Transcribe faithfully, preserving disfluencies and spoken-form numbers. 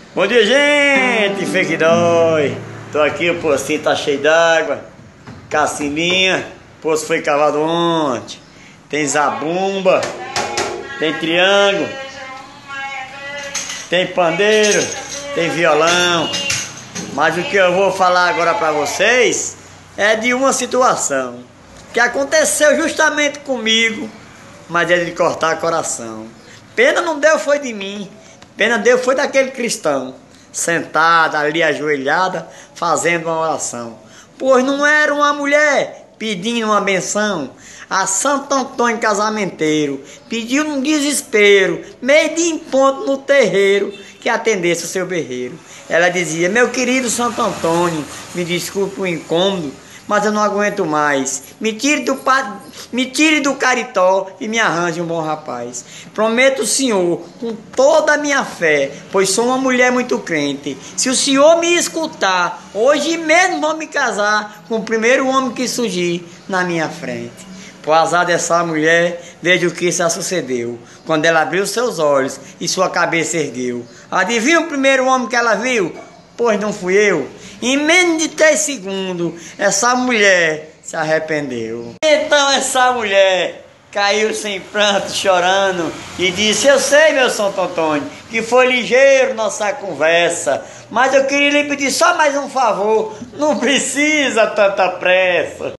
Bom dia, gente! Fé que dói! Tô aqui, o pocinho tá cheio d'água. Cacimbinha, o poço foi cavado ontem. Tem zabumba, tem triângulo, tem pandeiro, tem violão. Mas o que eu vou falar agora pra vocês é de uma situação que aconteceu justamente comigo, mas é de cortar coração. Pena não deu foi de mim, pena deu foi daquele cristão, sentado ali ajoelhada, fazendo uma oração. Pois não era uma mulher pedindo uma benção, a Santo Antônio casamenteiro pediu num desespero, meio de em ponto no terreiro, que atendesse o seu berreiro. Ela dizia: meu querido Santo Antônio, me desculpe o incômodo, mas eu não aguento mais. Me tire do, me tire do caritó e me arranje um bom rapaz. Prometo o senhor, com toda a minha fé, pois sou uma mulher muito crente, se o senhor me escutar, hoje mesmo vou me casar com o primeiro homem que surgir na minha frente. Por azar dessa mulher, veja o que isso sucedeu. Quando ela abriu seus olhos e sua cabeça ergueu. Adivinha o primeiro homem que ela viu? Pois não fui eu. Em menos de três segundos, essa mulher se arrependeu. Então essa mulher caiu sem pranto, chorando, e disse: eu sei, meu Santo Antônio, que foi ligeiro nossa conversa, mas eu queria lhe pedir só mais um favor, não precisa tanta pressa.